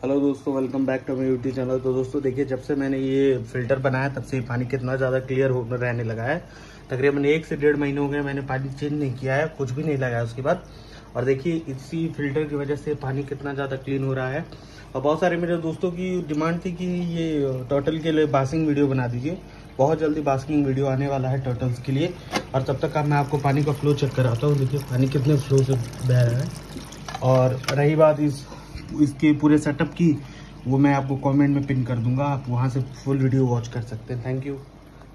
Hello दोस्तों, welcome back to my YouTube channel. तो दोस्तों देखिए, जब से मैंने ये फिल्टर बनाया तब से पानी कितना ज़्यादा क्लियर हो रहने लगा है। तकरीबन 1 से 1.5 महीने हो गए मैंने पानी चेंज नहीं किया है, कुछ भी नहीं लगाया उसके बाद। और देखिए इसी फिल्टर की वजह से पानी कितना ज़्यादा क्लीन हो रहा है। और बहुत सारे मेरे दोस्तों की डिमांड थी कि ये टर्टल के लिए बास्किंग वीडियो बना दीजिए। बहुत जल्दी बास्किंग वीडियो आने वाला है टर्टल्स के लिए। और तब तक मैं आपको पानी का फ्लो चेक कराता हूँ। देखिए पानी कितने फ्लो से बह रहा है। और रही बात इसके पूरे सेटअप की, वो मैं आपको कमेंट में पिन कर दूंगा, आप वहां से फुल वीडियो वॉच कर सकते हैं। Thank you.